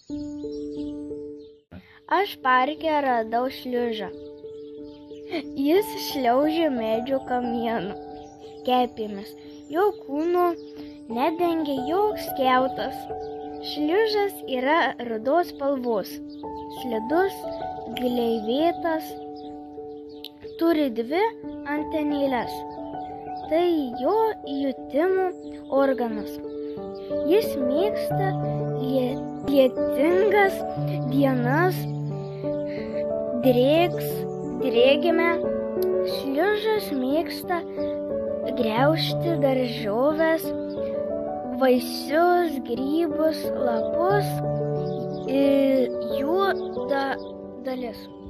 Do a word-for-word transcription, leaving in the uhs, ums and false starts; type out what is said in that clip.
Aš parke radau šliužą. Jis šliaužė medžio kamienu, kepėmis. Jo kūno nedengia joks kiautas. Šliužas yra rudos spalvos, slidus, gleivėtas, turi dvi antenėles. Tai jo jutimo organas. Jis mėgsta lietingas dienas, drėgs, drėgmę. Šliužas mėgsta graužti daržoves, vaisius, grybus, lapus ir jų da, dalis.